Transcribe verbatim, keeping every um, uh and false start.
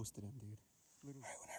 close to them, dude. Literally. All right, when